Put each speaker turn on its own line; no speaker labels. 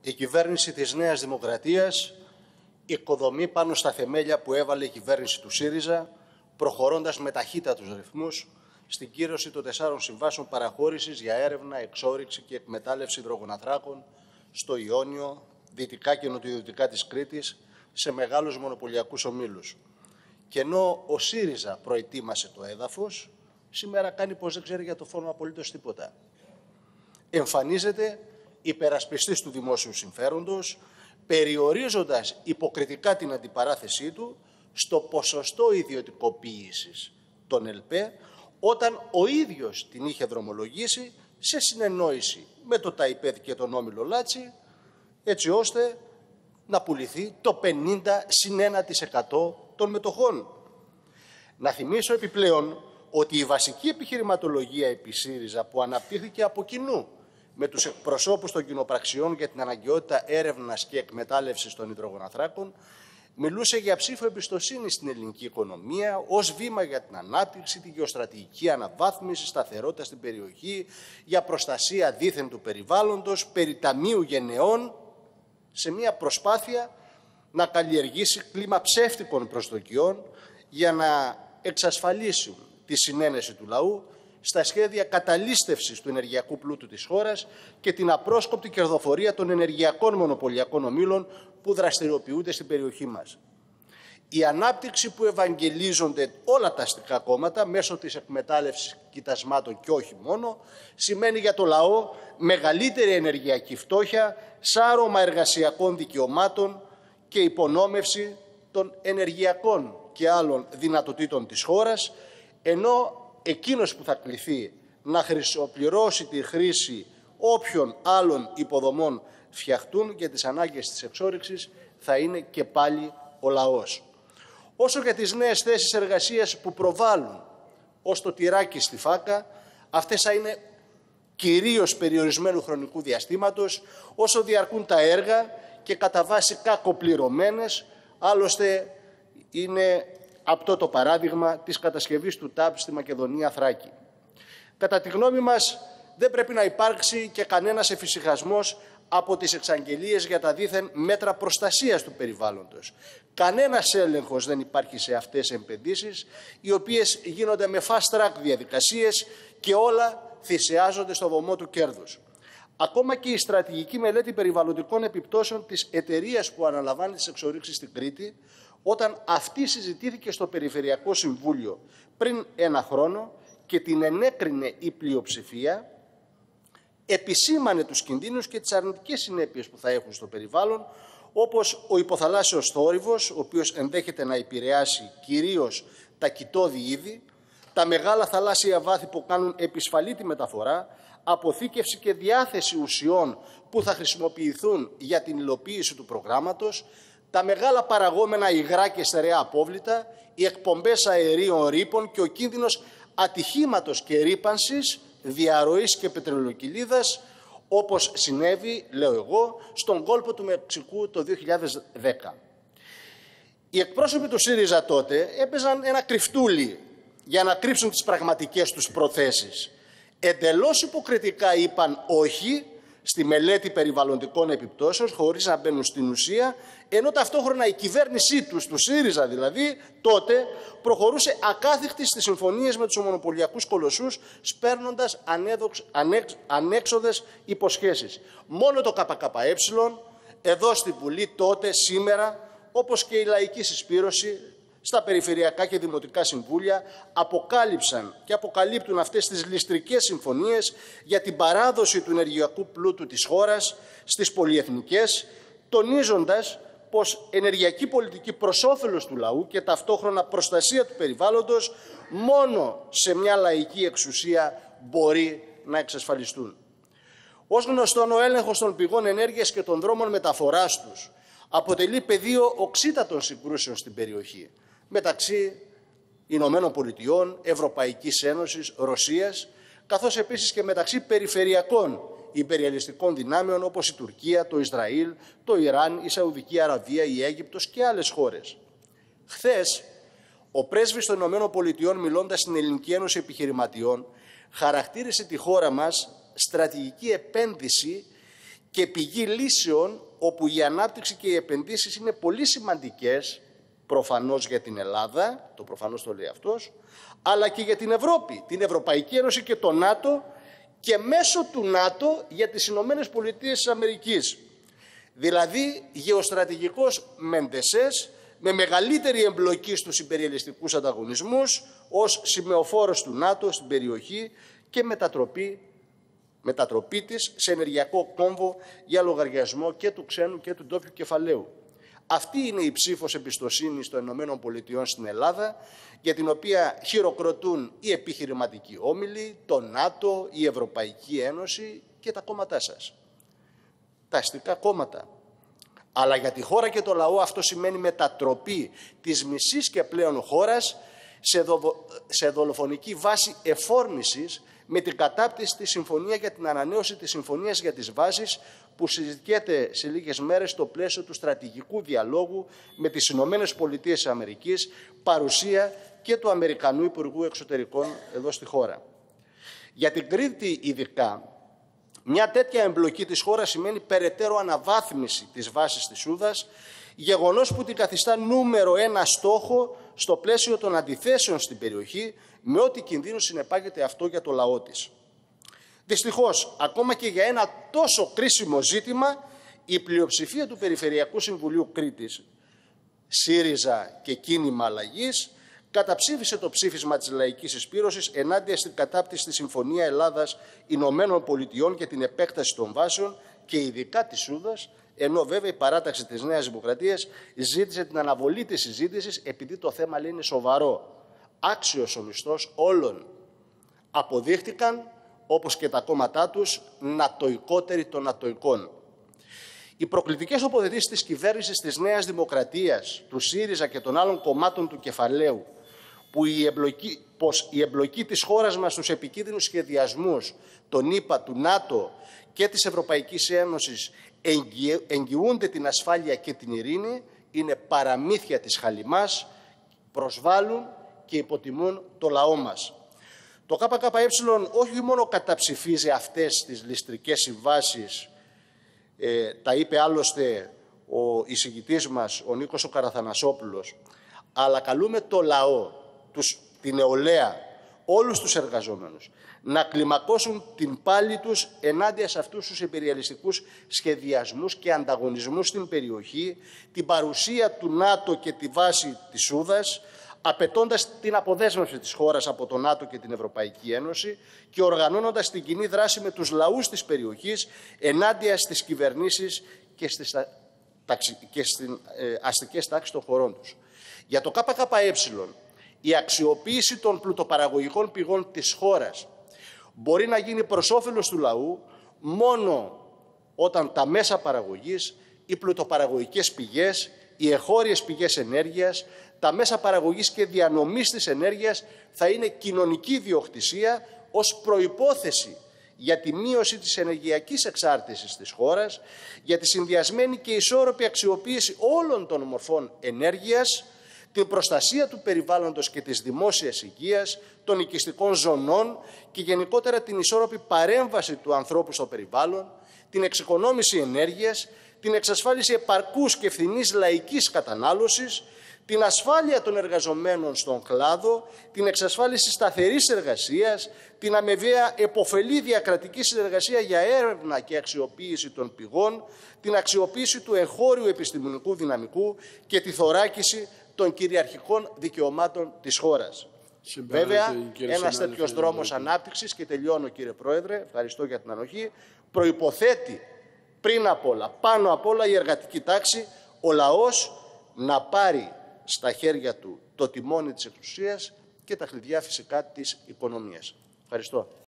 Η κυβέρνηση της Νέας Δημοκρατίας οικοδομεί πάνω στα θεμέλια που έβαλε η κυβέρνηση του ΣΥΡΙΖΑ, προχωρώντας με ταχύτατους ρυθμούς στην κύρωση των 4 συμβάσεων παραχώρησης για έρευνα, εξόρυξη και εκμετάλλευση υδρογοναθράκων στο Ιόνιο, δυτικά και νοτιοδυτικά της Κρήτης, σε μεγάλους μονοπωλιακούς ομίλους. Και ενώ ο ΣΥΡΙΖΑ προετοίμασε το έδαφος, σήμερα κάνει πως δεν ξέρει για το φόνο απολύτως τίποτα. Εμφανίζεται υπερασπιστής του δημόσιου συμφέροντος, περιορίζοντας υποκριτικά την αντιπαράθεσή του στο ποσοστό ιδιωτικοποίησης των ΕΛΠΕ, όταν ο ίδιος την είχε δρομολογήσει σε συνεννόηση με το ΤΑΙΠΕΔ και τον Όμιλο Λάτσι, έτσι ώστε να πουληθεί το 50+1% των μετοχών. Να θυμίσω επιπλέον ότι η βασική επιχειρηματολογία επί ΣΥΡΙΖΑ που αναπτύχθηκε από κοινού με τους εκπροσώπους των κοινοπραξιών για την αναγκαιότητα έρευνας και εκμετάλλευσης των υδρογοναθράκων μιλούσε για ψήφο εμπιστοσύνη στην ελληνική οικονομία ως βήμα για την ανάπτυξη, τη γεωστρατηγική αναβάθμιση, σταθερότητα στην περιοχή, για προστασία δήθεν του περιβάλλοντος, περί ταμείου γενεών, σε μια προσπάθεια να καλλιεργήσει κλίμα ψεύτικων προσδοκιών για να εξασφαλίσει τη συνένεση του λαού στα σχέδια καταλίστευσης του ενεργειακού πλούτου της χώρας και την απρόσκοπτη κερδοφορία των ενεργειακών μονοπωλιακών ομίλων που δραστηριοποιούνται στην περιοχή μας. Η ανάπτυξη που ευαγγελίζονται όλα τα αστικά κόμματα μέσω της εκμετάλλευσης κοιτασμάτων και όχι μόνο, σημαίνει για το λαό μεγαλύτερη ενεργειακή φτώχεια, σάρωμα εργασιακών δικαιωμάτων και υπονόμευση των ενεργειακών και άλλων δυνατοτήτων της χώρας, ενώ εκείνος που θα κληθεί να χρησιμοποιήσει τη χρήση όποιων άλλων υποδομών φτιαχτούν για τις ανάγκες της εξόρυξης θα είναι και πάλι ο λαός. Όσο για τις νέες θέσεις εργασίας που προβάλλουν ως το τυράκι στη φάκα, αυτές θα είναι κυρίως περιορισμένου χρονικού διαστήματος, όσο διαρκούν τα έργα και κατά βάση κακοπληρωμένες, άλλωστε είναι αυτό το παράδειγμα της κατασκευής του ΤΑΠ στη Μακεδονία Θράκη. Κατά τη γνώμη μας, δεν πρέπει να υπάρξει και κανένας εφησυχασμός από τις εξαγγελίες για τα δήθεν μέτρα προστασίας του περιβάλλοντος. Κανένας έλεγχος δεν υπάρχει σε αυτές τις επενδύσεις, οι οποίες γίνονται με fast track διαδικασίες και όλα θυσιάζονται στο βωμό του κέρδους. Ακόμα και η στρατηγική μελέτη περιβαλλοντικών επιπτώσεων της εταιρείας που αναλαμβάνει τις εξορίξεις στην Κρήτη, όταν αυτή συζητήθηκε στο Περιφερειακό Συμβούλιο πριν 1 χρόνο και την ενέκρινε η πλειοψηφία, επισήμανε τους κινδύνους και τις αρνητικές συνέπειες που θα έχουν στο περιβάλλον, όπως ο υποθαλάσσιος θόρυβος, ο οποίος ενδέχεται να επηρεάσει κυρίως τα κοιτώδη είδη, τα μεγάλα θαλάσσια βάθη που κάνουν επισφαλή τη μεταφορά, αποθήκευση και διάθεση ουσιών που θα χρησιμοποιηθούν για την υλοποίηση του προγράμματος, τα μεγάλα παραγόμενα υγρά και στερεά απόβλητα, οι εκπομπές αερίων ρήπων και ο κίνδυνος ατυχήματος και ρύπανσης, διαρροής και πετρελοκυλίδας, όπως συνέβη, λέω εγώ, στον κόλπο του Μεξικού το 2010. Οι εκπρόσωποι του ΣΥΡΙΖΑ τότε έπαιζαν ένα κρυφτούλι για να κρύψουν τις πραγματικές τους προθέσεις. Εντελώς υποκριτικά είπαν όχι στη μελέτη περιβαλλοντικών επιπτώσεων, χωρίς να μπαίνουν στην ουσία, ενώ ταυτόχρονα η κυβέρνησή τους, του ΣΥΡΙΖΑ δηλαδή, τότε προχωρούσε ακάθεκτη στις συμφωνίες με τους μονοπωλιακούς κολοσσούς, σπέρνοντας ανέξοδες υποσχέσεις. Μόνο το ΚΚΕ, εδώ στην Βουλή τότε, σήμερα, όπως και η Λαϊκή Συσπήρωση, στα περιφερειακά και δημοτικά συμβούλια, αποκάλυψαν και αποκαλύπτουν αυτές τις ληστρικές συμφωνίες για την παράδοση του ενεργειακού πλούτου της χώρας στις πολυεθνικές, τονίζοντας πως ενεργειακή πολιτική προς όφελος του λαού και ταυτόχρονα προστασία του περιβάλλοντος μόνο σε μια λαϊκή εξουσία μπορεί να εξασφαλιστούν. Ως γνωστόν, ο έλεγχος των πηγών ενέργειας και των δρόμων μεταφοράς τους αποτελεί πεδίο οξύτατων συγκρούσεων στην περιοχή μεταξύ Ηνωμένων Πολιτειών, Ευρωπαϊκής Ένωσης, Ρωσίας, καθώς επίσης και μεταξύ περιφερειακών υπεριαλιστικών δυνάμεων όπως η Τουρκία, το Ισραήλ, το Ιράν, η Σαουδική Αραβία, η Αίγυπτος και άλλες χώρες. Χθες, ο πρέσβης των Ηνωμένων Πολιτειών, μιλώντας στην Ελληνική Ένωση Επιχειρηματιών, χαρακτήρισε τη χώρα μας στρατηγική επένδυση και πηγή λύσεων, όπου η ανάπτυξη και οι επενδύσεις είναι πολύ σημαντικές, προφανώς για την Ελλάδα, το προφανώς το λέει αυτός, αλλά και για την Ευρώπη, την Ευρωπαϊκή Ένωση και το ΝΑΤΟ, και μέσω του ΝΑΤΟ για τις Ηνωμένες Πολιτείες της Αμερικής. Δηλαδή γεωστρατηγικός μεντεσές, με μεγαλύτερη εμπλοκή στους ιμπεριαλιστικούς ανταγωνισμούς ως σημεοφόρος του ΝΑΤΟ στην περιοχή και μετατροπή της σε ενεργειακό κόμβο για λογαριασμό και του ξένου και του ντόπιου κεφαλαίου. Αυτή είναι η ψήφος εμπιστοσύνης των ΗΠΑ στην Ελλάδα, για την οποία χειροκροτούν οι επιχειρηματικοί όμιλοι, το ΝΑΤΟ, η Ευρωπαϊκή Ένωση και τα κόμματά σας. Τα αστικά κόμματα. Αλλά για τη χώρα και το λαό αυτό σημαίνει μετατροπή της μισής και πλέον χώρας σε δολοφονική βάση εφόρμησης, με την κατάπτυση τη συμφωνία για την ανανέωση της συμφωνίας για τις βάσεις, που συζητιέται σε λίγες μέρες στο πλαίσιο του στρατηγικού διαλόγου με τις Ηνωμένες Πολιτείες της Αμερικής, παρουσία και του Αμερικανού Υπουργού Εξωτερικών εδώ στη χώρα. Για την Κρήτη ειδικά, μια τέτοια εμπλοκή της χώρας σημαίνει περαιτέρω αναβάθμιση της βάσης της Σούδας, γεγονός που την καθιστά νούμερο 1 στόχο στο πλαίσιο των αντιθέσεων στην περιοχή, με ό,τι κινδύνους συνεπάγεται αυτό για το λαό της. Δυστυχώς, ακόμα και για ένα τόσο κρίσιμο ζήτημα, η πλειοψηφία του Περιφερειακού Συμβουλίου Κρήτης, ΣΥΡΙΖΑ και Κίνημα Αλλαγής, καταψήφισε το ψήφισμα της Λαϊκής Συσπήρωσης ενάντια στην κατάπτυση στη Συμφωνία Ελλάδας-Ηνωμένων Πολιτειών και την επέκταση των βάσεων και ειδικά της Σούδας, ενώ βέβαια η παράταξη της Νέας Δημοκρατίας ζήτησε την αναβολή της συζήτησης, επειδή το θέμα, λέει, είναι σοβαρό. Άξιος ο μισθός όλων. Αποδείχτηκαν, όπως και τα κόμματά τους, νατοικότεροι των νατοικών. Οι προκλητικές τοποθετήσεις της κυβέρνησης της Νέας Δημοκρατίας, του ΣΥΡΙΖΑ και των άλλων κομμάτων του κεφαλαίου, πως η εμπλοκή της χώρας μας στους επικίνδυνους σχεδιασμούς των ΗΠΑ, του ΝΑΤΟ και της Ευρωπαϊκής Ένωσης εγγυούνται την ασφάλεια και την ειρήνη, είναι παραμύθια της χαλιμάς, προσβάλλουν και υποτιμούν το λαό μας. Το ΚΚΕ όχι μόνο καταψηφίζει αυτές τις ληστρικές συμβάσεις, τα είπε άλλωστε ο εισηγητής μας, ο Νίκος ο Καραθανασόπουλος, αλλά καλούμε το λαό, την νεολαία, όλους τους εργαζόμενους, να κλιμακώσουν την πάλη τους ενάντια σε αυτούς τους ιμπεριαλιστικούς σχεδιασμούς και ανταγωνισμούς στην περιοχή, την παρουσία του ΝΑΤΟ και τη βάση της Σούδας, απαιτώντας την αποδέσμευση της χώρας από το ΝΑΤΟ και την Ευρωπαϊκή Ένωση και οργανώνοντας την κοινή δράση με τους λαούς της περιοχής ενάντια στις κυβερνήσεις και στις αστικές τάξεις των χωρών τους. Για το ΚΚΕ, η αξιοποίηση των πλουτοπαραγωγικών πηγών της χώρας μπορεί να γίνει προς όφελος του λαού μόνο όταν τα μέσα παραγωγής, οι πλουτοπαραγωγικές πηγές, οι εχώριες πηγές ενέργειας, τα μέσα παραγωγής και διανομής της ενέργειας θα είναι κοινωνική ιδιοκτησία ως προϋπόθεση για τη μείωση της ενεργειακής εξάρτησης της χώρας, για τη συνδυασμένη και ισόρροπη αξιοποίηση όλων των μορφών ενέργειας, την προστασία του περιβάλλοντος και της δημόσιας υγείας, των οικιστικών ζωνών και γενικότερα την ισόρροπη παρέμβαση του ανθρώπου στο περιβάλλον, την εξοικονόμηση ενέργειας, την εξασφάλιση επαρκούς και φθηνής λαϊκής κατανάλωσης, την ασφάλεια των εργαζομένων στον κλάδο, την εξασφάλιση σταθερής εργασίας, την αμοιβαία επωφελή διακρατική συνεργασία για έρευνα και αξιοποίηση των πηγών, την αξιοποίηση του εγχώριου επιστημονικού δυναμικού και τη θωράκιση των κυριαρχικών δικαιωμάτων της χώρας. Βέβαια, ένας τέτοιος δρόμος ανάπτυξης, και τελειώνω κύριε Πρόεδρε, ευχαριστώ για την ανοχή, προϋποθέτει πριν απ' όλα, πάνω απ' όλα η εργατική τάξη, ο λαός να πάρει στα χέρια του το τιμόνι της εξουσίας και τα κλειδιά φυσικά της οικονομίας. Ευχαριστώ.